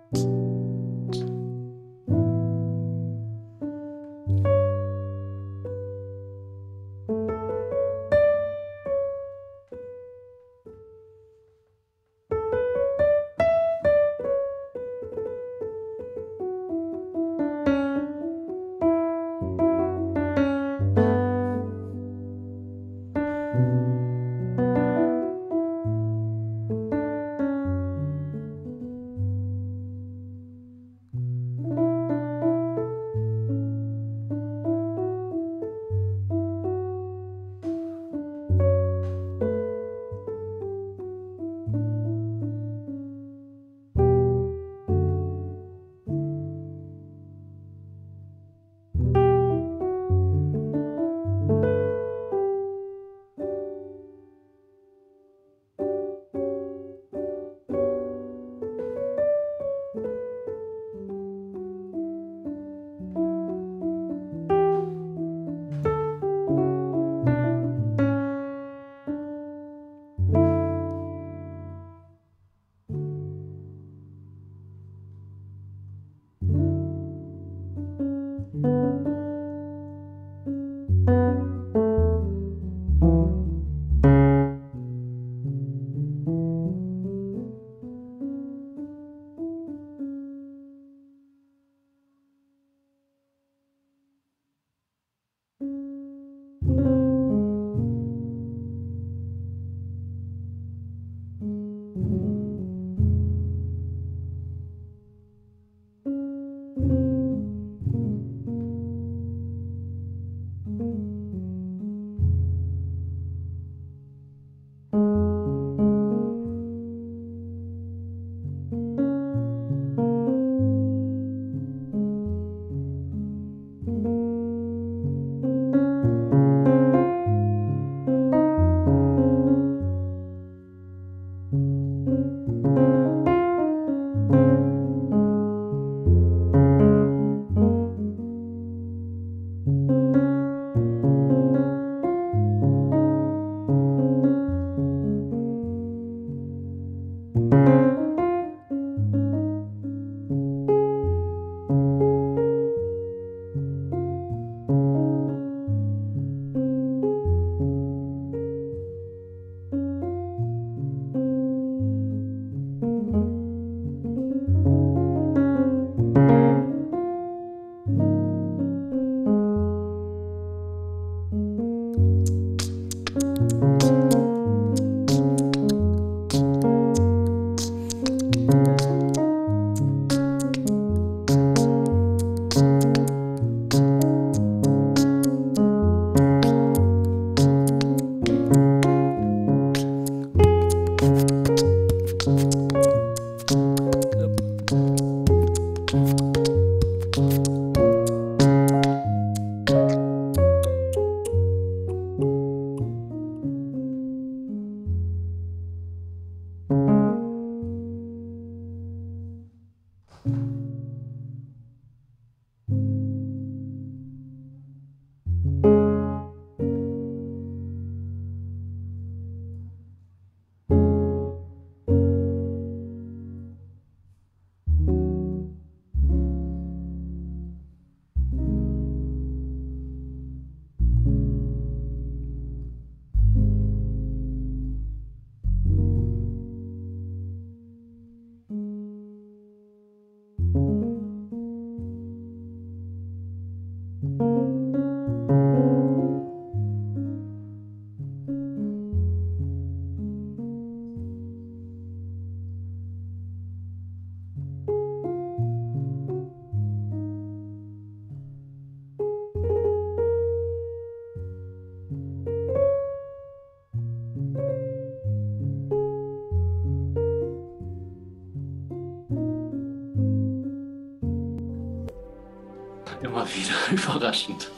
Immer wieder überraschend.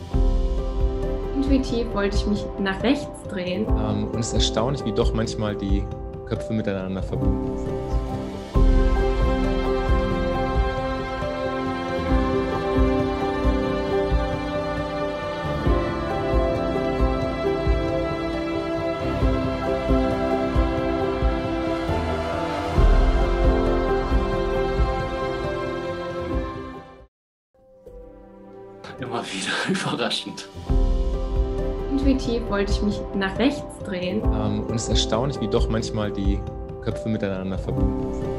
Intuitiv wollte ich mich nach rechts drehen. Und es ist erstaunlich, wie doch manchmal die Köpfe miteinander verbunden sind. Immer wieder überraschend. Intuitiv wollte ich mich nach rechts drehen. Und es ist erstaunlich, wie doch manchmal die Köpfe miteinander verbunden sind.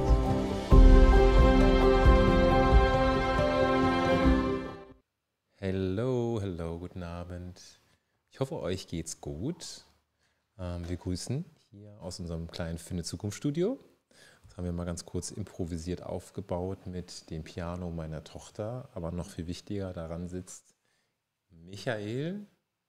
Hello, guten Abend. Ich hoffe, euch geht's gut. Wir grüßen hier aus unserem kleinen Finde-Zukunft-Studio. Das haben wir mal ganz kurz improvisiert aufgebaut mit dem Piano meiner Tochter. Aber noch viel wichtiger, daran sitzt Michael,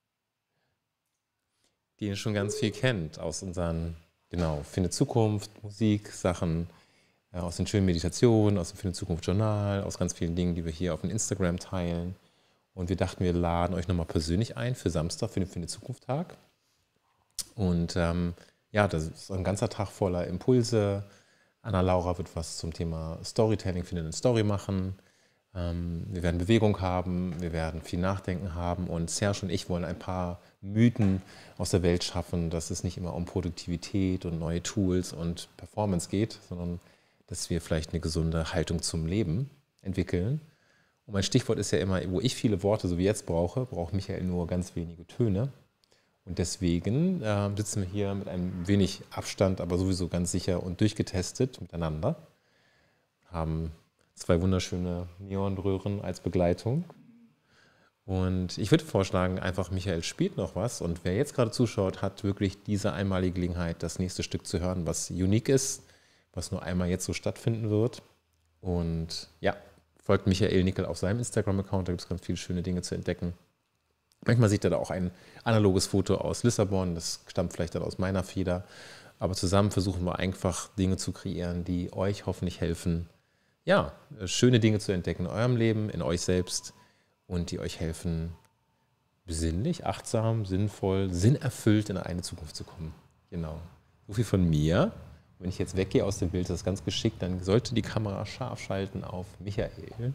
den ihr schon ganz viel kennt aus unseren, Finde-Zukunft, Musik-Sachen, aus den schönen Meditationen, aus dem Finde-Zukunft-Journal, aus ganz vielen Dingen, die wir hier auf dem Instagram teilen. Und wir dachten, wir laden euch nochmal persönlich ein für Samstag, für den Finde-Zukunft-Tag. Und das ist ein ganzer Tag voller Impulse. Anna-Laura wird was zum Thema Storytelling, Finde eine Story machen. Wir werden Bewegung haben, wir werden viel Nachdenken haben. Und Serge und ich wollen ein paar Mythen aus der Welt schaffen, dass es nicht immer um Produktivität und neue Tools und Performance geht, sondern dass wir vielleicht eine gesunde Haltung zum Leben entwickeln. Und mein Stichwort ist ja immer, wo ich viele Worte, so wie jetzt braucht Michael nur ganz wenige Töne. Und deswegen sitzen wir hier mit einem wenig Abstand, aber sowieso ganz sicher und durchgetestet miteinander. Haben 2 wunderschöne Neonröhren als Begleitung. Und ich würde vorschlagen, einfach Michael spielt noch was. Und wer jetzt gerade zuschaut, hat wirklich diese einmalige Gelegenheit, das nächste Stück zu hören, was unique ist, was nur einmal jetzt so stattfinden wird. Und ja, folgt Michael Nickel auf seinem Instagram-Account, da gibt es ganz viele schöne Dinge zu entdecken. Manchmal sieht er da auch ein analoges Foto aus Lissabon, das stammt vielleicht dann aus meiner Feder. Aber zusammen versuchen wir einfach Dinge zu kreieren, die euch hoffentlich helfen, ja, schöne Dinge zu entdecken in eurem Leben, in euch selbst und die euch helfen, besinnlich, achtsam, sinnvoll, sinnerfüllt in eine Zukunft zu kommen. Genau. So viel von mir. Wenn ich jetzt weggehe aus dem Bild, das ist ganz geschickt, dann sollte die Kamera scharf schalten auf Michael.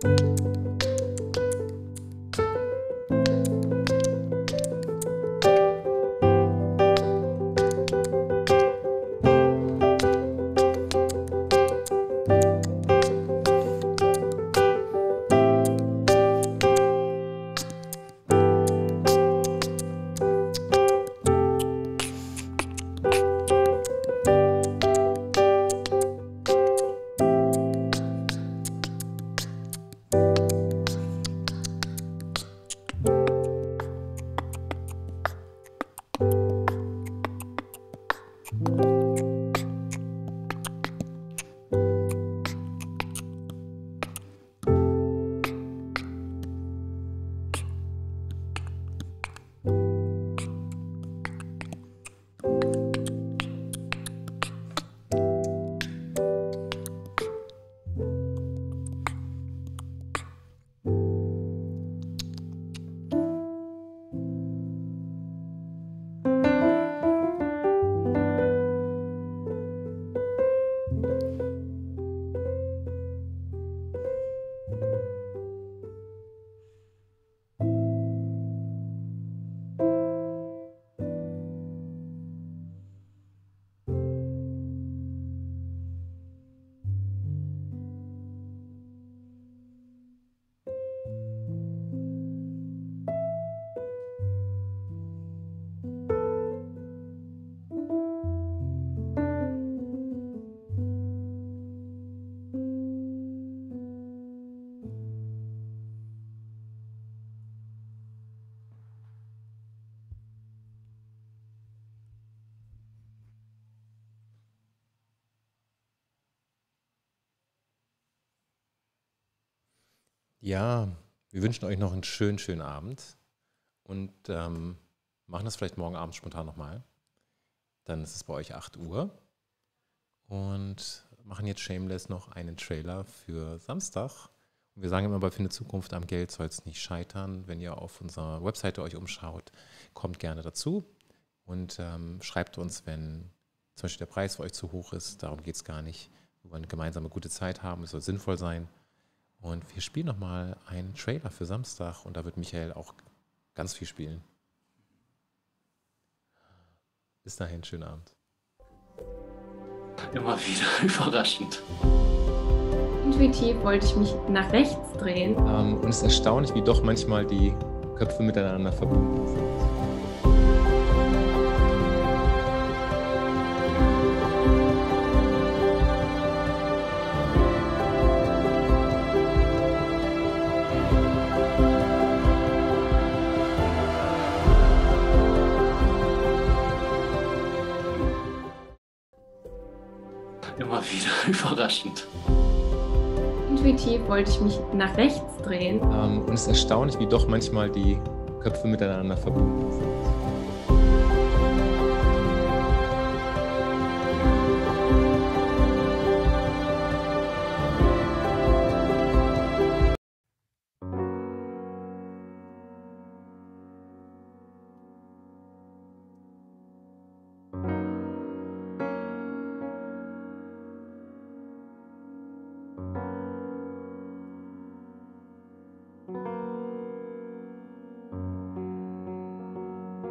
Ja, wir wünschen euch noch einen schönen, schönen Abend und machen das vielleicht morgen Abend spontan nochmal. Dann ist es bei euch 8 Uhr und machen jetzt shameless noch einen Trailer für Samstag. Und wir sagen immer bei Finde Zukunft, am Geld soll es nicht scheitern. Wenn ihr auf unserer Webseite euch umschaut, kommt gerne dazu und schreibt uns, wenn zum Beispiel der Preis für euch zu hoch ist. Darum geht es gar nicht. Wir wollen gemeinsam eine gute Zeit haben, es soll sinnvoll sein. Und wir spielen nochmal einen Trailer für Samstag und da wird Michael auch ganz viel spielen. Bis dahin, schönen Abend. Immer wieder überraschend. Intuitiv wollte ich mich nach rechts drehen. Und es ist erstaunlich, wie doch manchmal die Köpfe miteinander verbunden sind. Immer wieder überraschend. Intuitiv wollte ich mich nach rechts drehen. Und es ist erstaunlich, wie doch manchmal die Köpfe miteinander verbunden sind.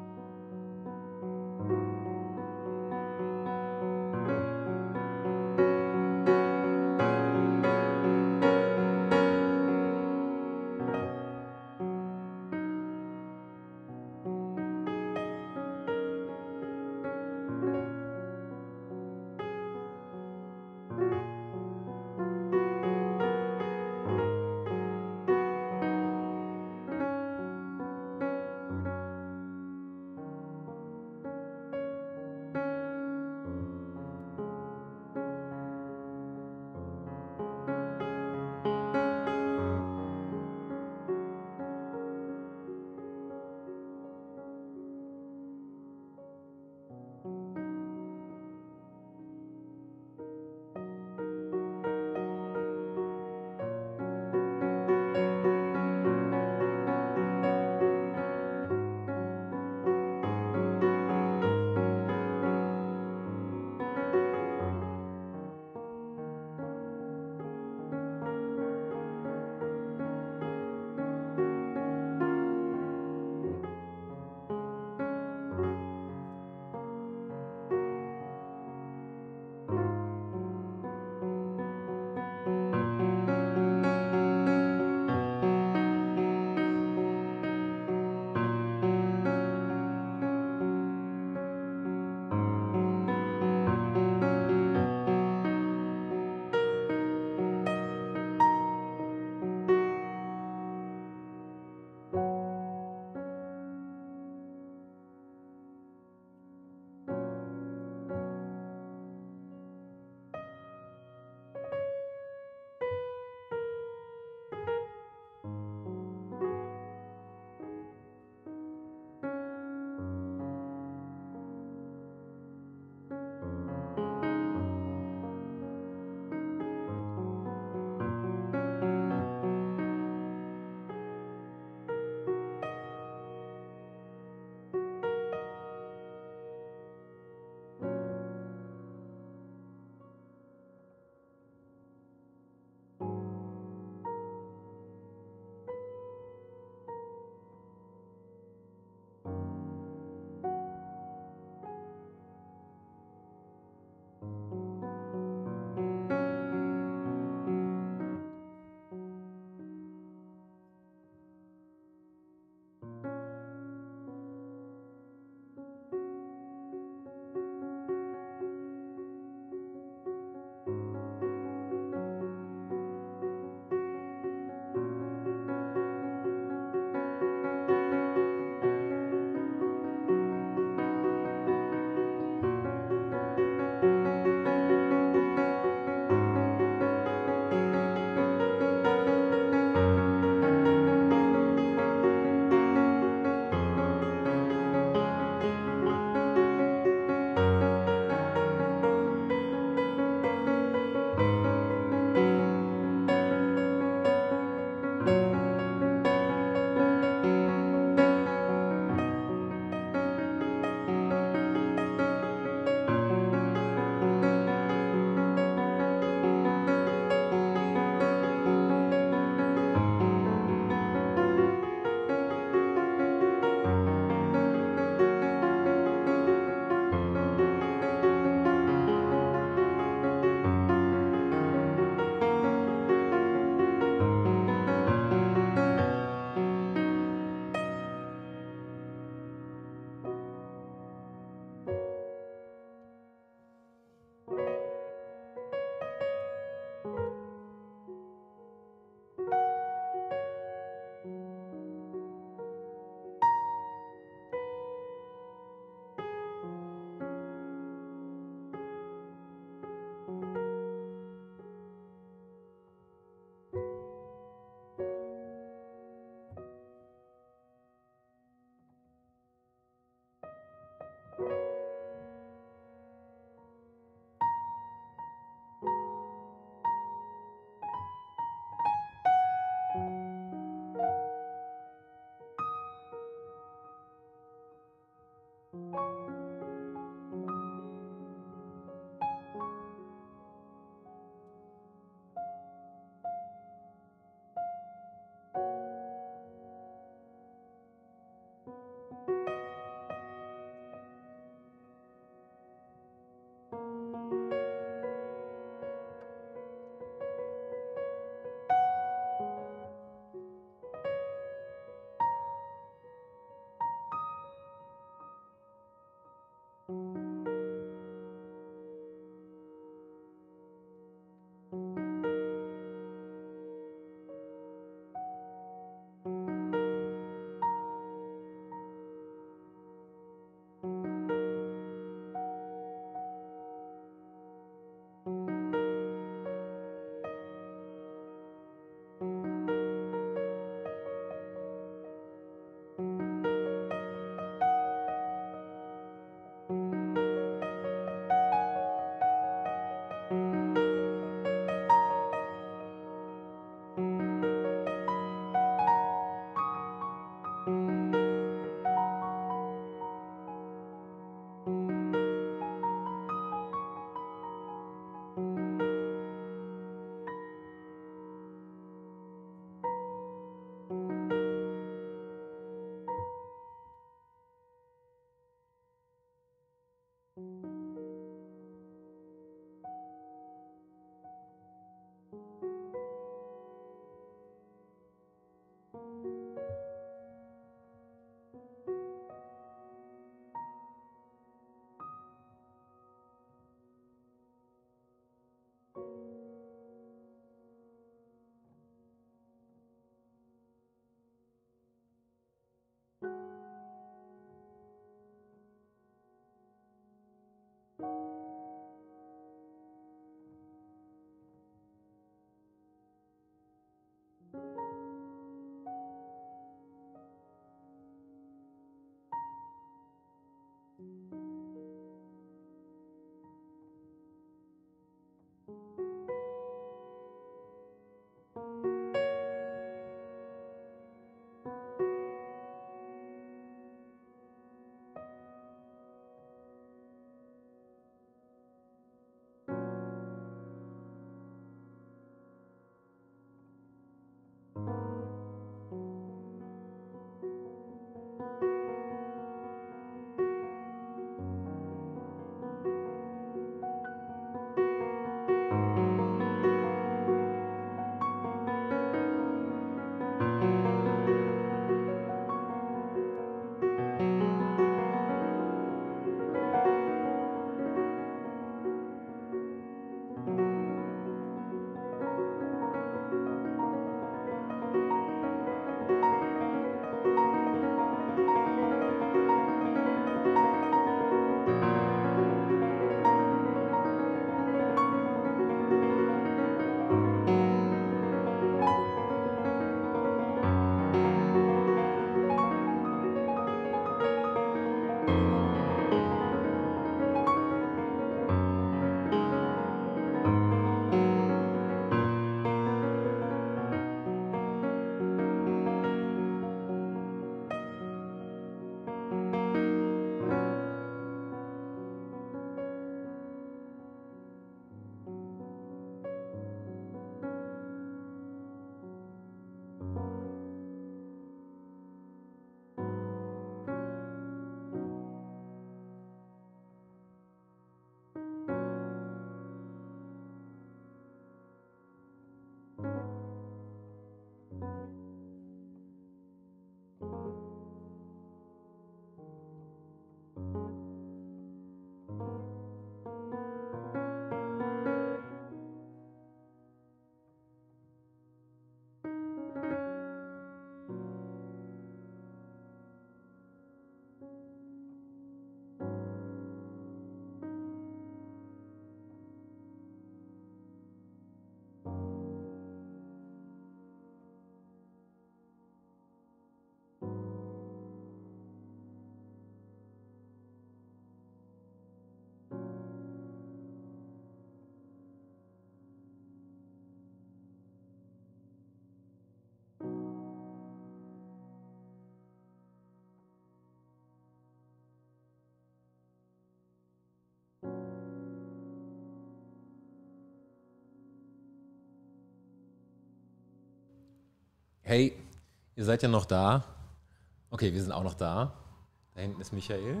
Hey, ihr seid ja noch da. Okay, wir sind auch noch da. Da hinten ist Michael.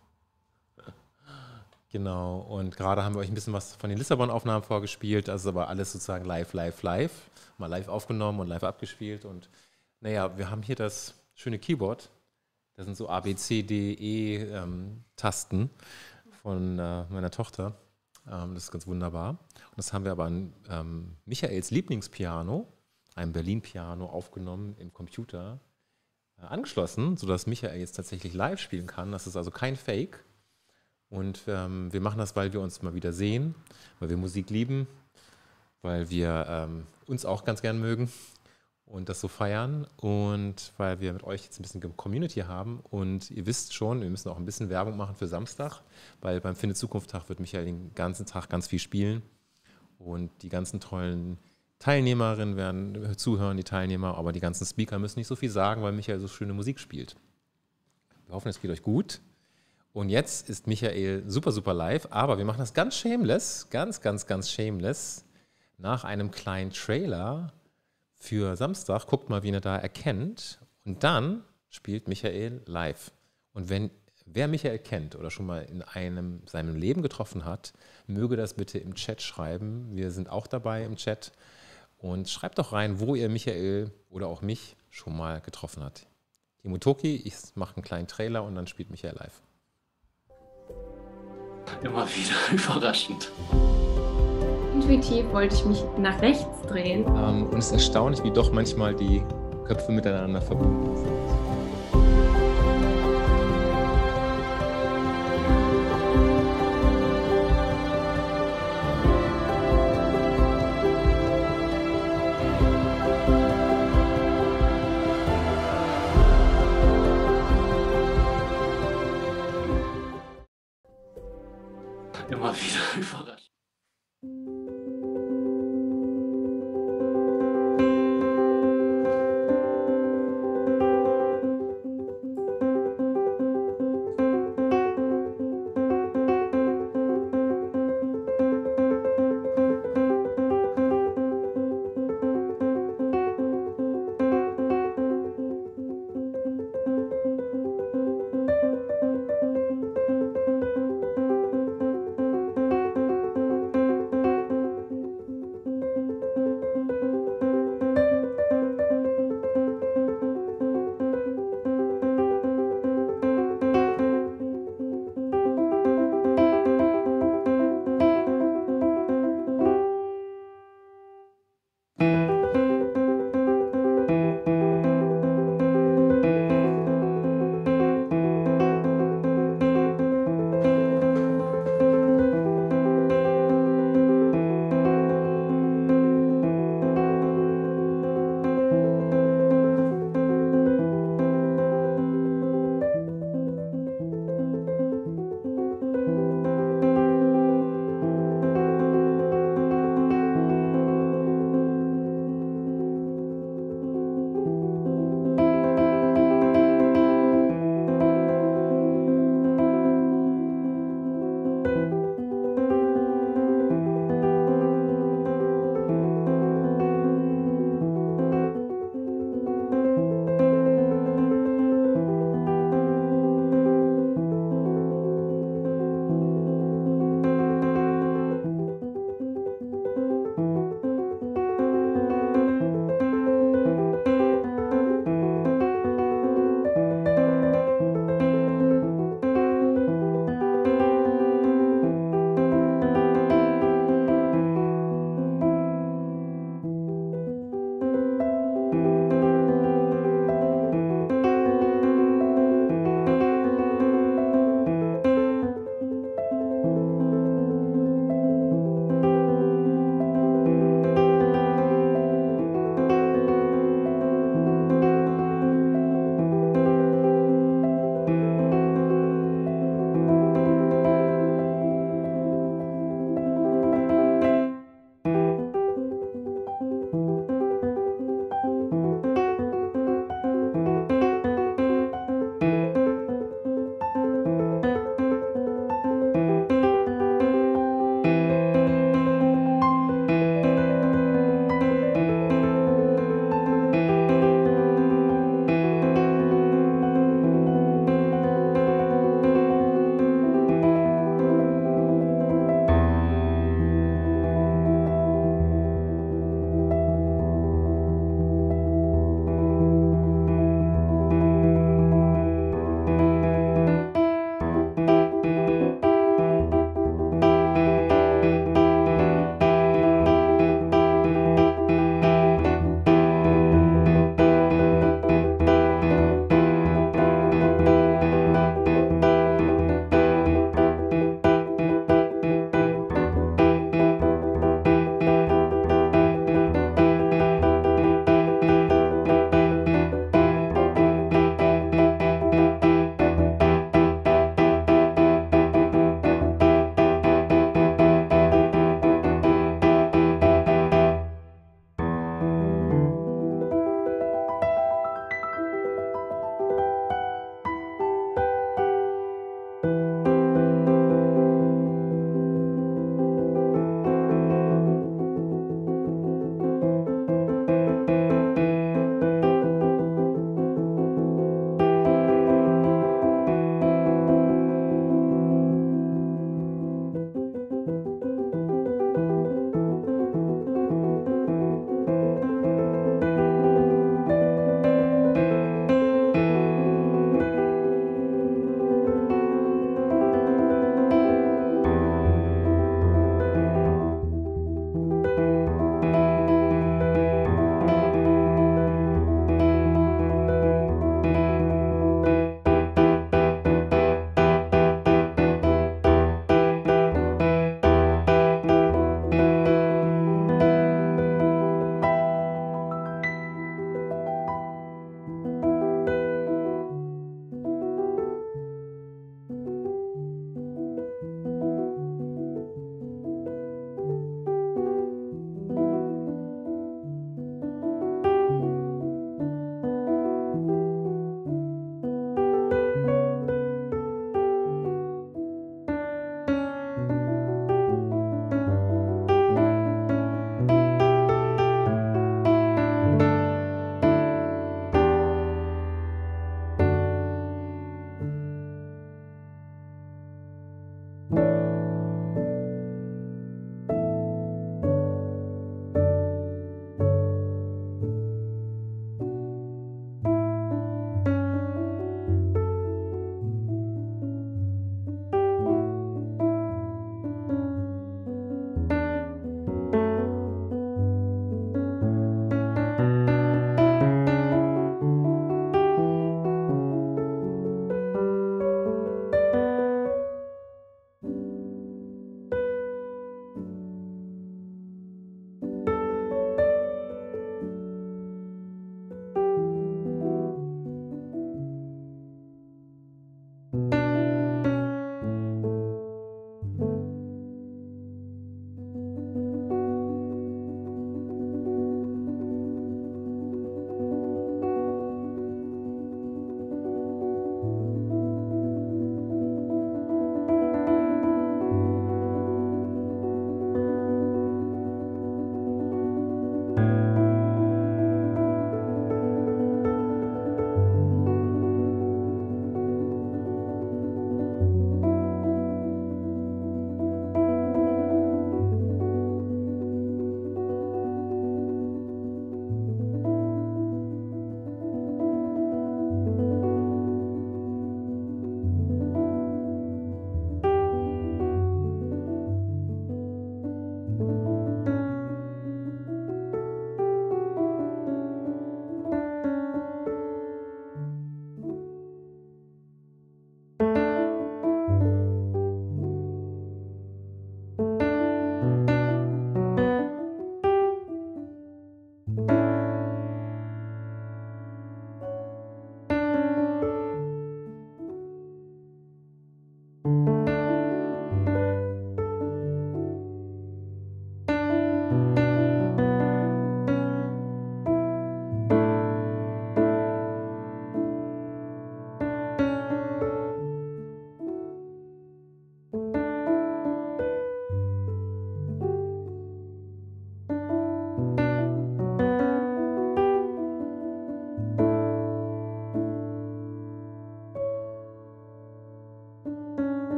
Genau, und gerade haben wir euch ein bisschen was von den Lissabon-Aufnahmen vorgespielt. Das ist aber alles sozusagen live, live, live. Mal live aufgenommen und live abgespielt. Und naja, wir haben hier das schöne Keyboard. Das sind so A, B, C, D, E Tasten von meiner Tochter. Das ist ganz wunderbar. Und das haben wir aber an Michaels Lieblingspiano, einem Berlin-Piano, aufgenommen im Computer angeschlossen, sodass Michael jetzt tatsächlich live spielen kann. Das ist also kein Fake. Und wir machen das, weil wir uns mal wieder sehen, weil wir Musik lieben, weil wir uns auch ganz gern mögen und das so feiern und weil wir mit euch jetzt ein bisschen Community haben. Und ihr wisst schon, wir müssen auch ein bisschen Werbung machen für Samstag, weil beim Finde-Zukunft-Tag wird Michael den ganzen Tag ganz viel spielen und die ganzen tollen Teilnehmerinnen werden zuhören, die Teilnehmer, aber die ganzen Speaker müssen nicht so viel sagen, weil Michael so schöne Musik spielt. Wir hoffen, es geht euch gut. Und jetzt ist Michael super, super live, aber wir machen das ganz shameless, ganz, ganz, ganz shameless, nach einem kleinen Trailer für Samstag. Guckt mal, wen ihr da erkennt. Und dann spielt Michael live. Und wer Michael kennt oder schon mal in seinem Leben getroffen hat, möge das bitte im Chat schreiben. Wir sind auch dabei im Chat. Und schreibt doch rein, wo ihr Michael oder auch mich schon mal getroffen habt. Die Mutoki, ich mache einen kleinen Trailer und dann spielt Michael live. Immer wieder überraschend. Intuitiv wollte ich mich nach rechts drehen. Und es ist erstaunlich, wie doch manchmal die Köpfe miteinander verbunden sind. Immer wieder überraschend.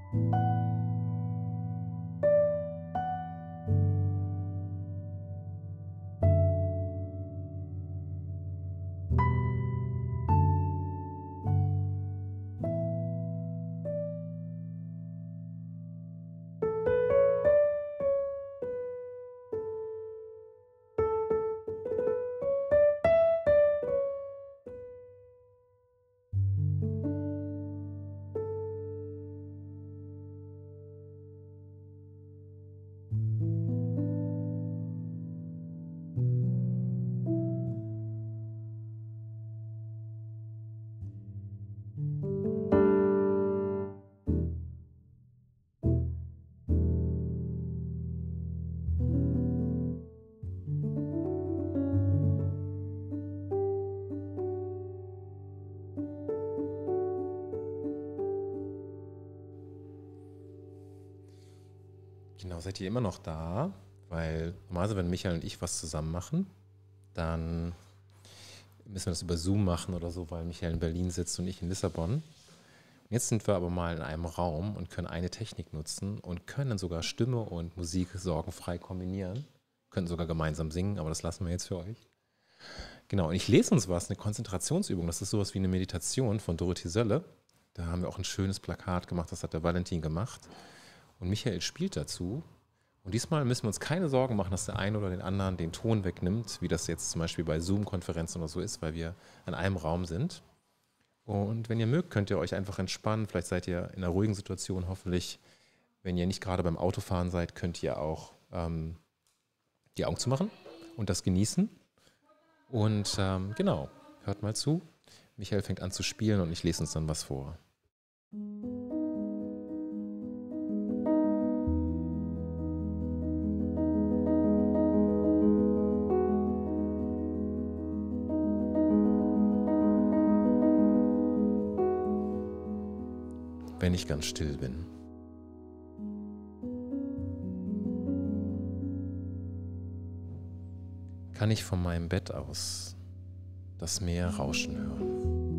Genau, seid ihr immer noch da? Weil normalerweise, wenn Michael und ich was zusammen machen, dann müssen wir das über Zoom machen oder so, weil Michael in Berlin sitzt und ich in Lissabon. Und jetzt sind wir aber mal in einem Raum und können eine Technik nutzen und können sogar Stimme und Musik sorgenfrei kombinieren. Können sogar gemeinsam singen, aber das lassen wir jetzt für euch. Genau, und ich lese uns was, eine Konzentrationsübung. Das ist sowas wie eine Meditation von Dorothee Sölle. Da haben wir auch ein schönes Plakat gemacht, das hat der Valentin gemacht. Und Michael spielt dazu. Und diesmal müssen wir uns keine Sorgen machen, dass der eine oder den anderen den Ton wegnimmt, wie das jetzt zum Beispiel bei Zoom-Konferenzen oder so ist, weil wir in einem Raum sind. Und wenn ihr mögt, könnt ihr euch einfach entspannen. Vielleicht seid ihr in einer ruhigen Situation, hoffentlich. Wenn ihr nicht gerade beim Autofahren seid, könnt ihr auch die Augen zumachen und das genießen. Und genau, hört mal zu. Michael fängt an zu spielen und ich lese uns dann was vor. Wenn ich ganz still bin. Kann ich von meinem Bett aus das Meer rauschen hören.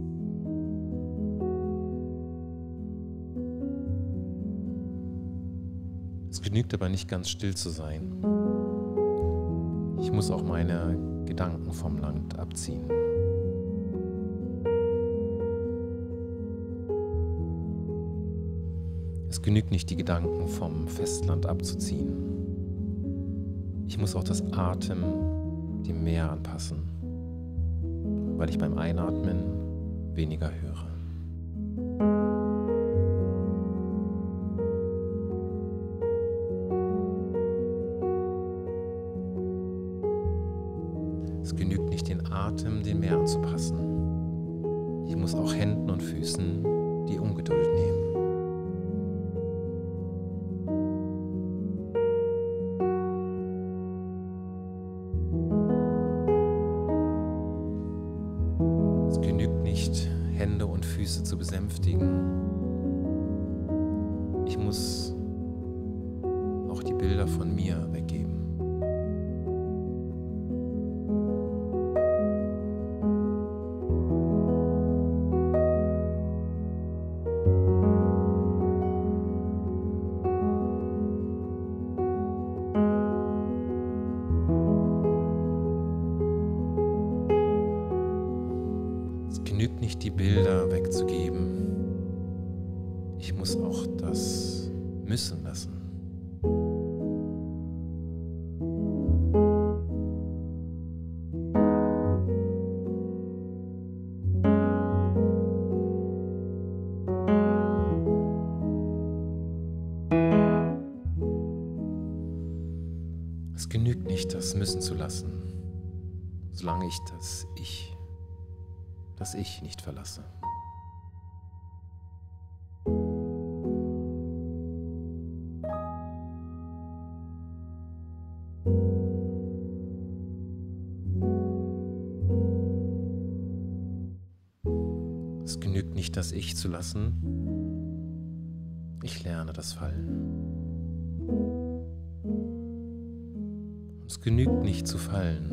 Es genügt aber nicht ganz still zu sein. Ich muss auch meine Gedanken vom Land abziehen. Es genügt nicht, die Gedanken vom Festland abzuziehen. Ich muss auch das Atmen dem Meer anpassen, weil ich beim Einatmen weniger höre. Es genügt nicht, den Atem dem Meer anzupassen. Ich muss auch Händen und Füßen die Ungeduld nehmen. Hände und Füße zu besänftigen. Ich muss auch die Bilder von mir weggeben. Es genügt nicht, die Bilder wegzugeben. Ich muss auch das müssen lassen. Es genügt nicht, das müssen zu lassen, solange ich das Ich nicht verlasse. Es genügt nicht, das Ich zu lassen. Ich lerne das Fallen. Es genügt nicht zu fallen.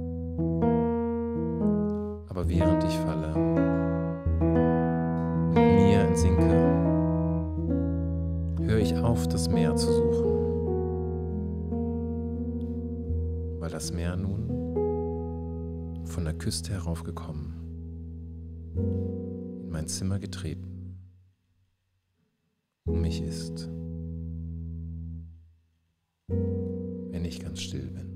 Aber während ich falle und mir entsinke, höre ich auf, das Meer zu suchen, weil das Meer nun von der Küste heraufgekommen, in mein Zimmer getreten, um mich ist, wenn ich ganz still bin.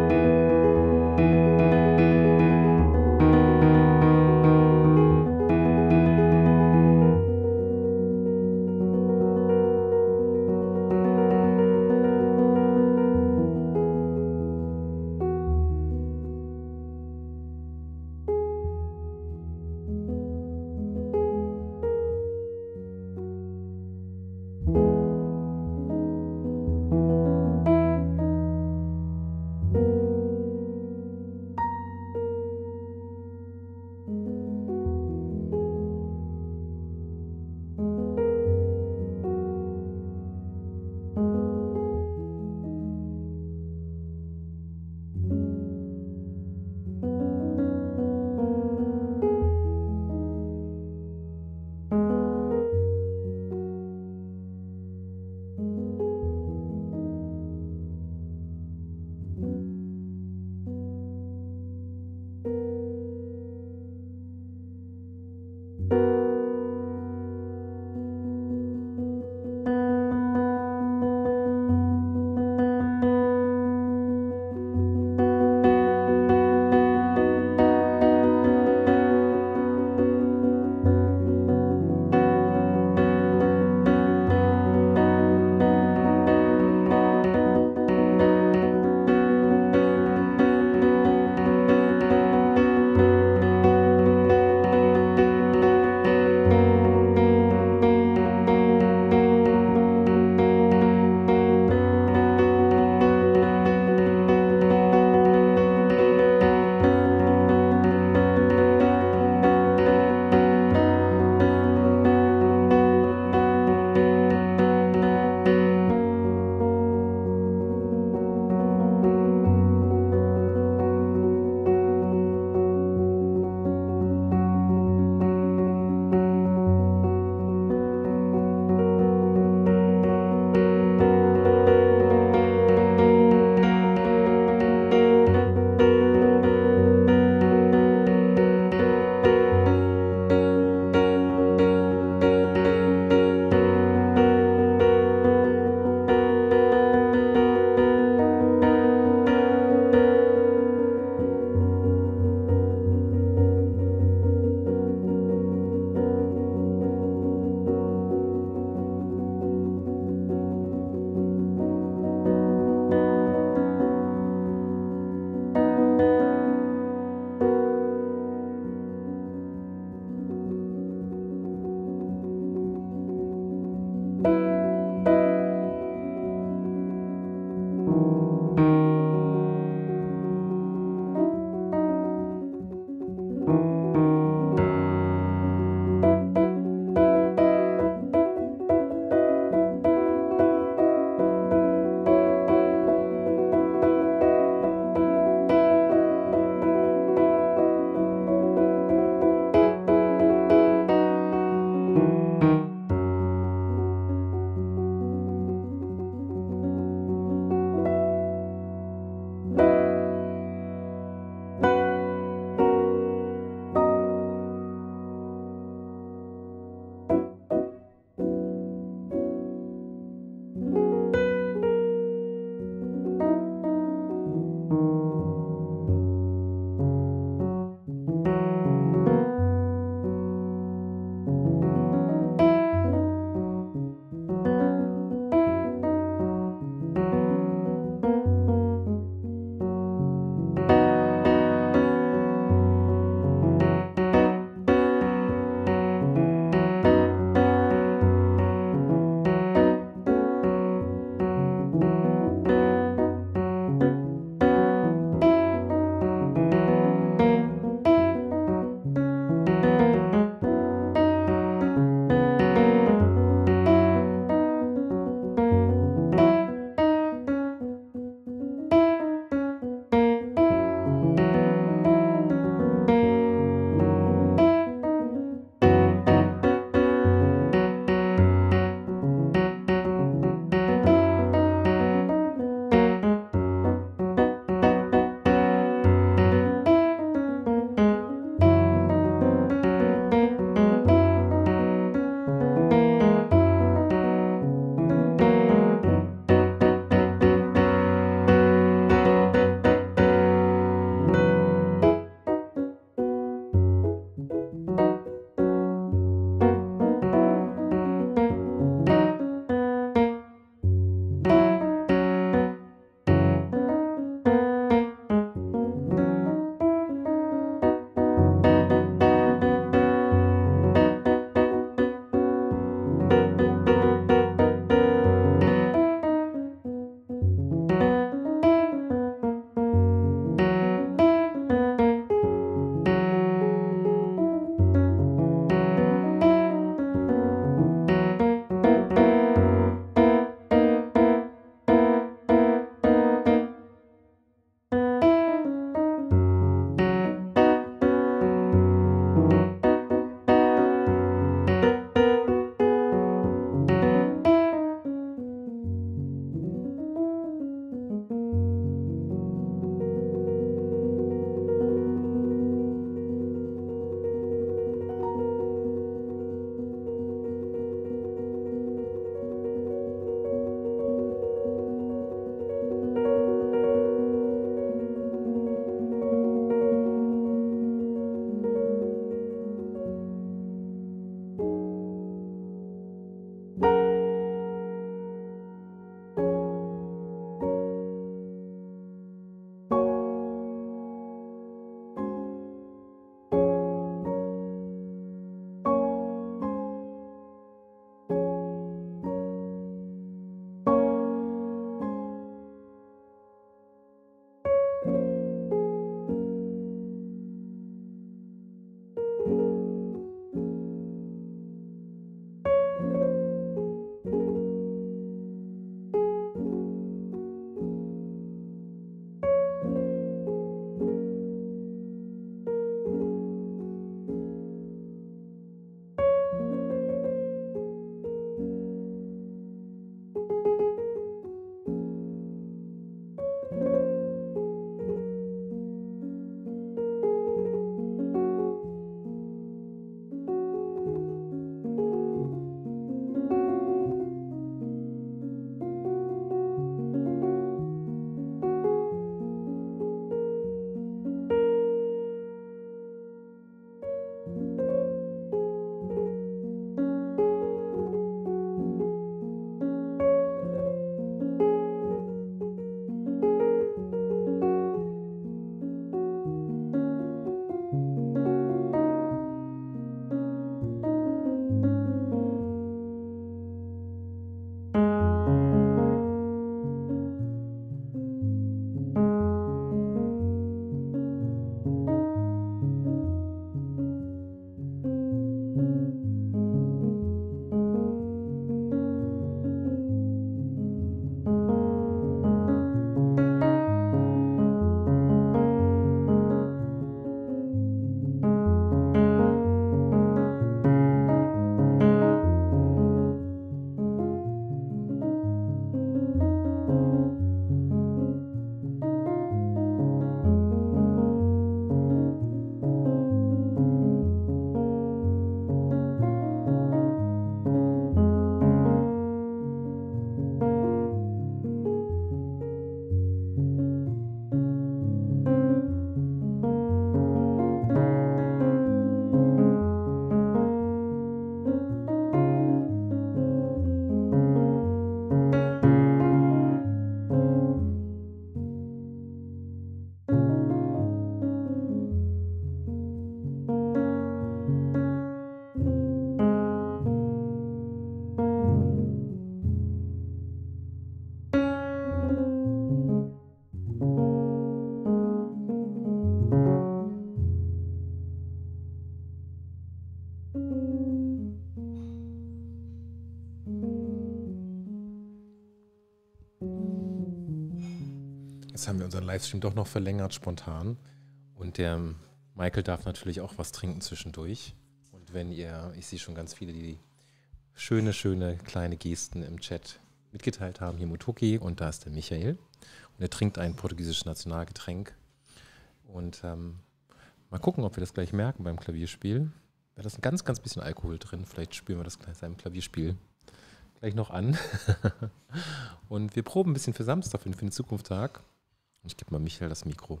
Jetzt haben wir unseren Livestream doch noch verlängert, spontan. Und der Michael darf natürlich auch was trinken zwischendurch. Und wenn ihr, ich sehe schon ganz viele, die schöne, schöne kleine Gesten im Chat mitgeteilt haben. Hier Motoki und da ist der Michael. Und er trinkt ein portugiesisches Nationalgetränk. Und mal gucken, ob wir das gleich merken beim Klavierspiel. Da ist ein ganz, ganz bisschen Alkohol drin. Vielleicht spüren wir das gleich beim Klavierspiel gleich noch an. Und wir proben ein bisschen für Samstag, für den Zukunftstag. Ich gebe mal Michael das Mikro.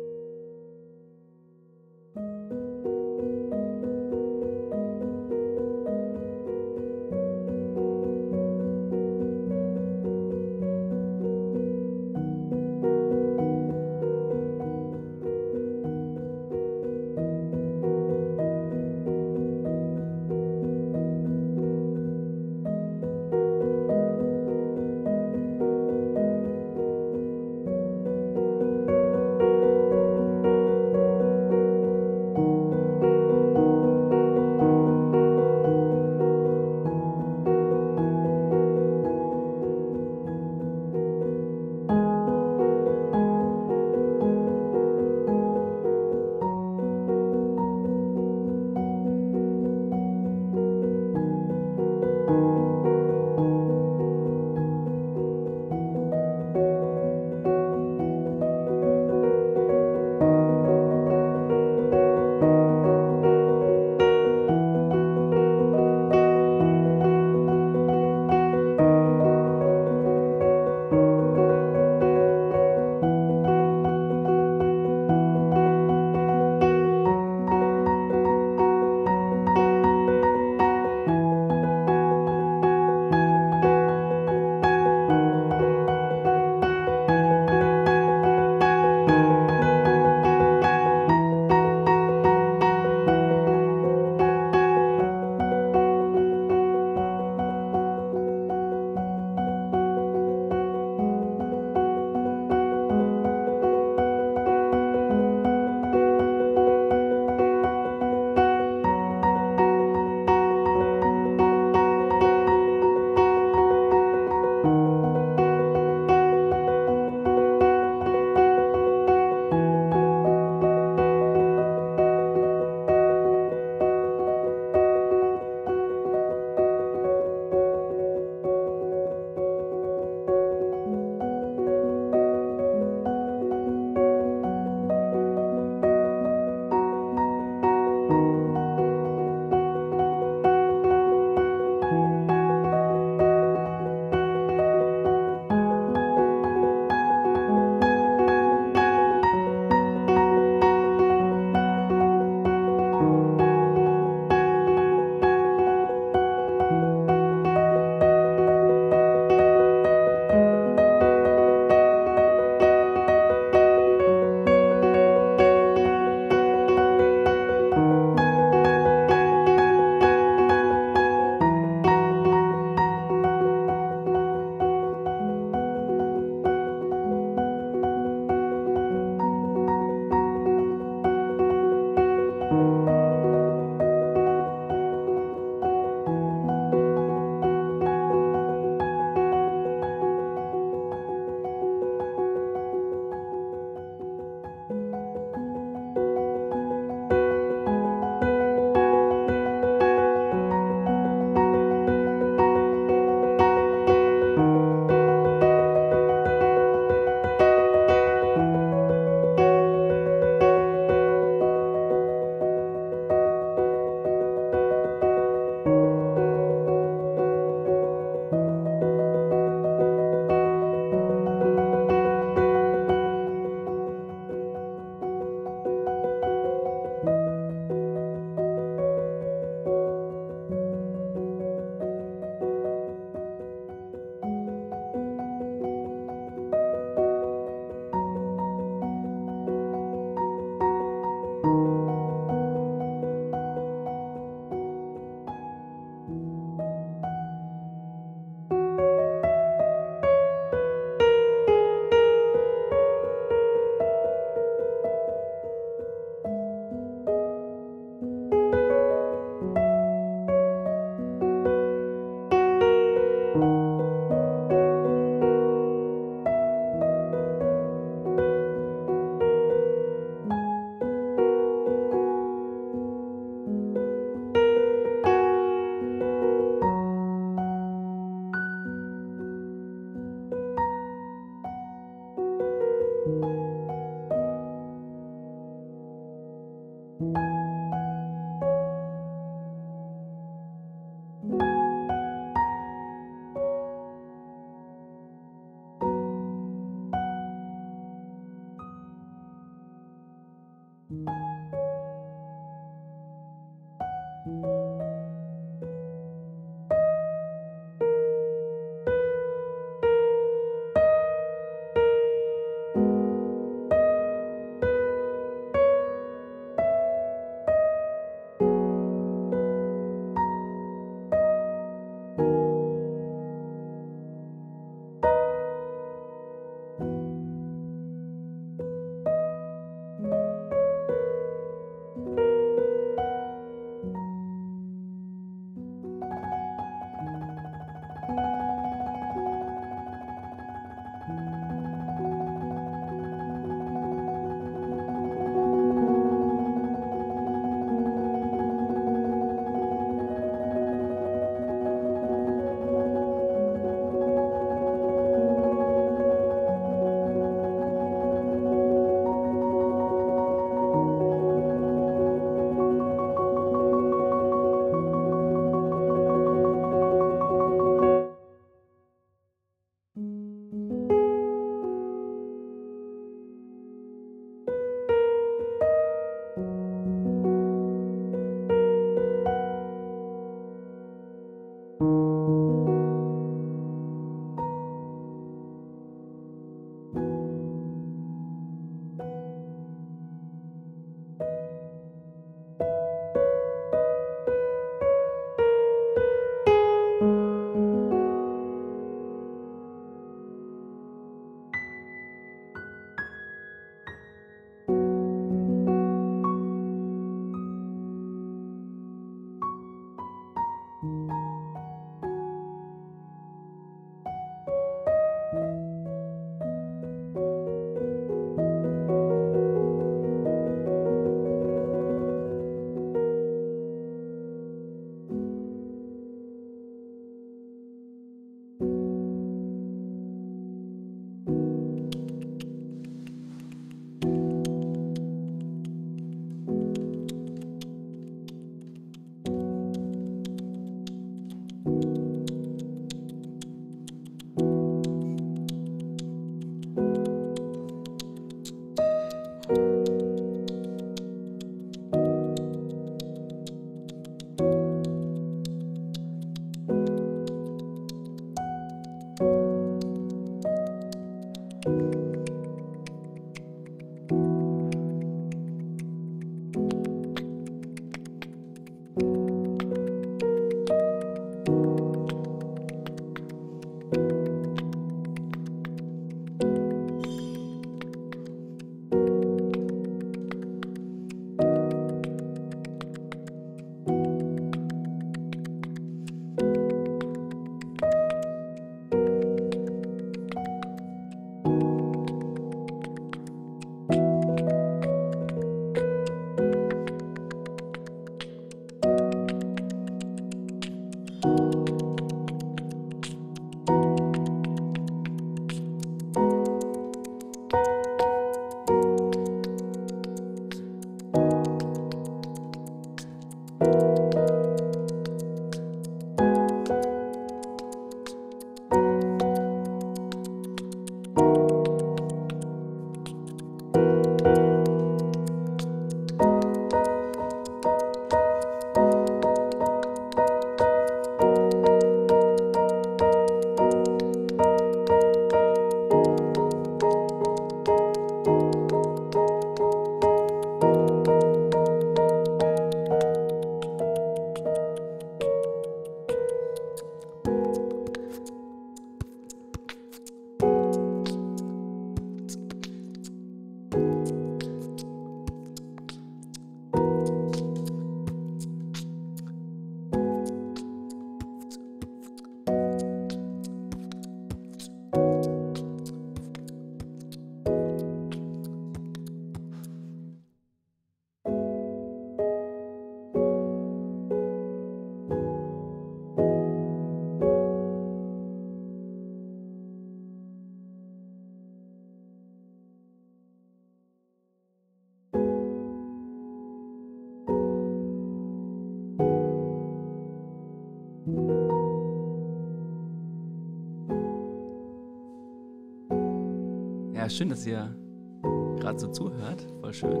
Ja, schön, dass ihr gerade so zuhört. Voll schön.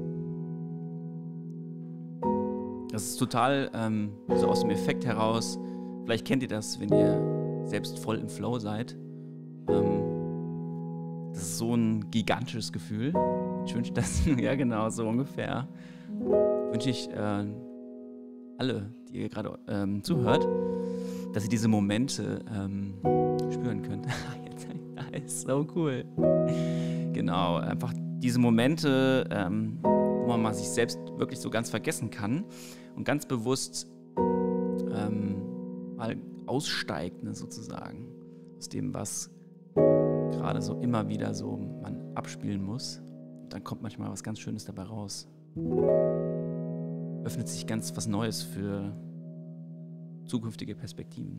Das ist total so aus dem Effekt heraus. Vielleicht kennt ihr das, wenn ihr selbst voll im Flow seid. Das ist so ein gigantisches Gefühl. Ich wünsche das, ja genau, so ungefähr. Wünsche ich alle, die ihr gerade zuhört, dass ihr diese Momente spüren könnt. Das ist so cool. Genau, einfach diese Momente, wo man mal sich selbst wirklich so ganz vergessen kann und ganz bewusst mal aussteigt, ne, sozusagen, aus dem, was gerade so immer wieder so man abspielen muss. Und dann kommt manchmal was ganz Schönes dabei raus. Öffnet sich ganz was Neues für zukünftige Perspektiven.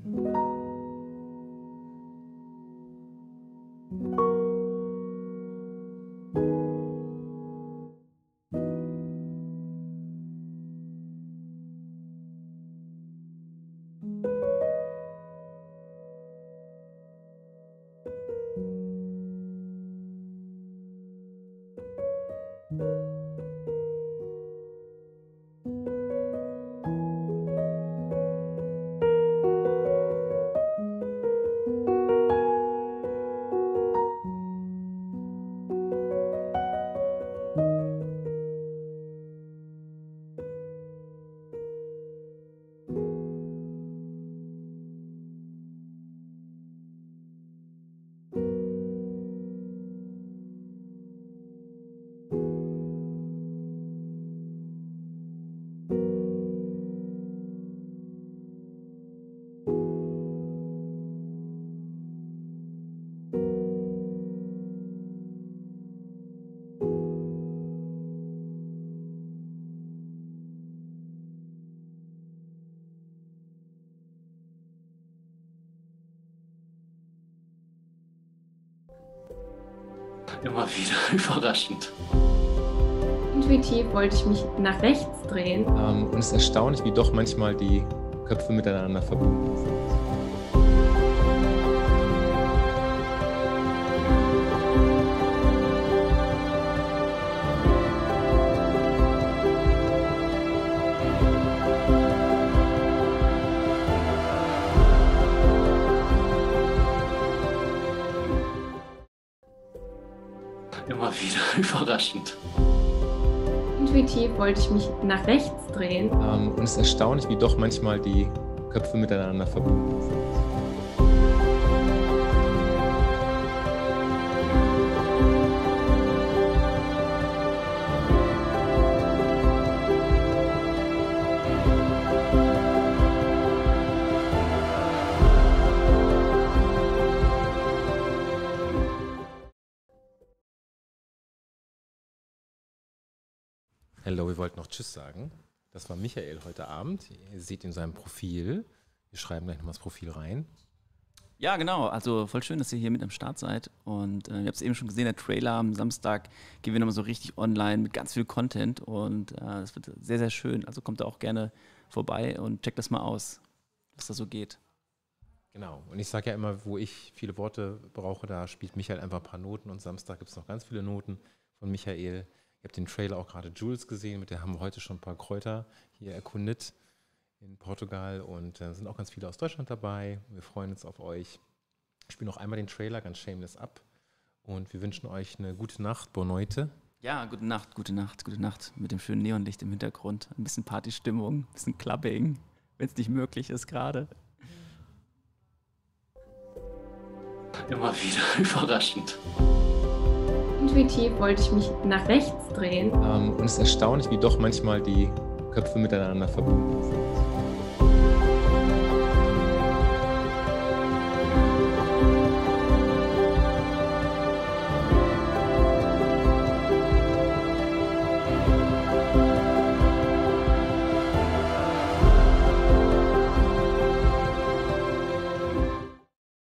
Immer wieder überraschend. Intuitiv wollte ich mich nach rechts drehen. Und es ist erstaunlich, wie doch manchmal die Köpfe miteinander verbunden sind. Immer wieder überraschend. Intuitiv wollte ich mich nach rechts drehen. Und es ist erstaunlich, wie doch manchmal die Köpfe miteinander verbunden sind. Hallo, wir wollten noch Tschüss sagen. Das war Michael heute Abend. Ihr seht in seinem Profil. Wir schreiben gleich nochmal das Profil rein. Ja, genau. Also voll schön, dass ihr hier mit am Start seid. Und ihr habt es eben schon gesehen, der Trailer am Samstag gehen wir nochmal so richtig online mit ganz viel Content. Und das wird sehr, sehr schön. Also kommt da auch gerne vorbei und checkt das mal aus, was da so geht. Genau. Und ich sage ja immer, wo ich viele Worte brauche, da spielt Michael einfach ein paar Noten. Und Samstag gibt es noch ganz viele Noten von Michael. Ich habe den Trailer auch gerade Jules gesehen, mit der haben wir heute schon ein paar Kräuter hier erkundet in Portugal und sind auch ganz viele aus Deutschland dabei. Wir freuen uns auf euch. Ich spiele noch einmal den Trailer, ganz shameless ab und wir wünschen euch eine gute Nacht, bonne noite. Ja, gute Nacht, gute Nacht, gute Nacht mit dem schönen Neonlicht im Hintergrund. Ein bisschen Partystimmung, ein bisschen Clubbing, wenn es nicht möglich ist gerade. Immer wieder überraschend. Intuitiv wollte ich mich nach rechts drehen. Und es ist erstaunlich, wie doch manchmal die Köpfe miteinander verbunden sind.